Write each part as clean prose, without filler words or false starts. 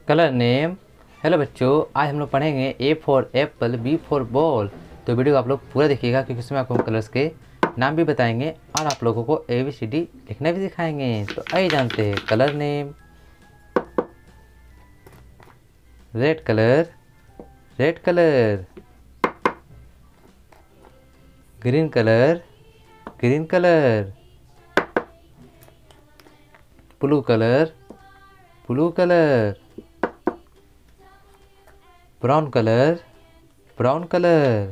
Colour name. Hello बच्चों, आज हम लोग पढ़ेंगे A for apple, B for ball. तो वीडियो को आप लोग पूरा देखिएगा क्योंकि इसमें आपको कलर्स के नाम भी बताएंगे और आप लोगों को ABCD लिखना भी सिखाएंगे। तो आइए जानते हैं colour name. Red colour, red colour. Green colour, green colour. Blue colour, blue colour. Brown colour, brown colour.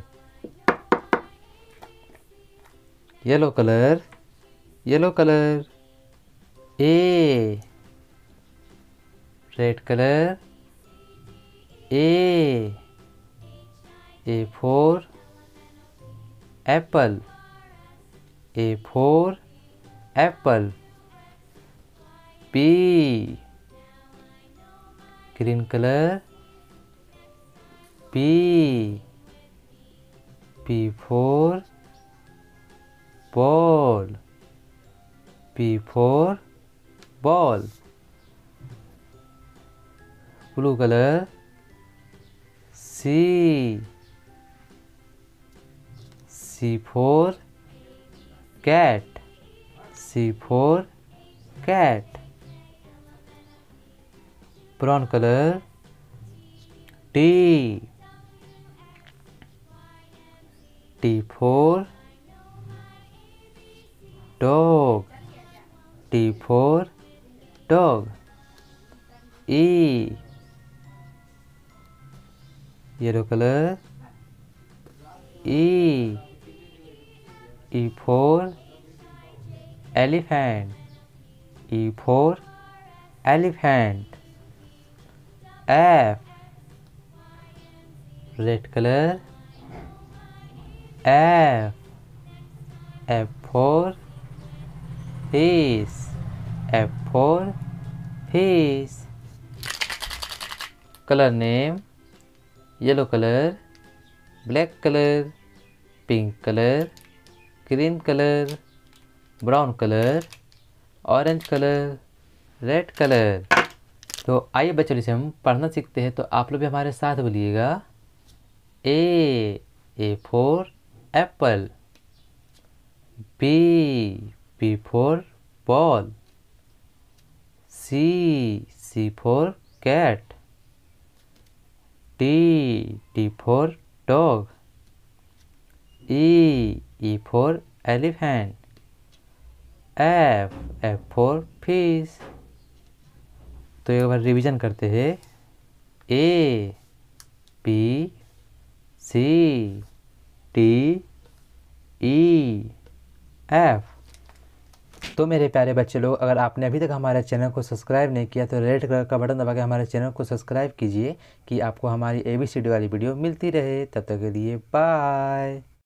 Yellow colour, yellow colour. A, red colour, A for apple, A for apple. B, green colour, B for ball, B for ball. Blue colour, C for cat, C for cat. Brown colour, T for dog, T for dog. E, yellow colour, E for elephant, E for elephant. F, red colour, F for fish, F for fish. Colour name. Yellow colour, black colour, pink colour, green colour, brown colour, orange colour, red colour. तो आइए बच्चों, इसे हम पढ़ना सीखते हैं। तो आप लोग भी हमारे साथ बोलिएगा। A for apple. B for ball. C for cat. T for dog. E for elephant. F for fish. तो एक बार रिवीजन करते हैं। A B C D E F। तो मेरे प्यारे बच्चे लोग, अगर आपने अभी तक हमारे चैनल को सब्सक्राइब नहीं किया तो रेड कलर का बटन दबा के हमारे चैनल को सब्सक्राइब कीजिए कि आपको हमारी ABCD वाली वीडियो मिलती रहे। तब तक के लिए बाय।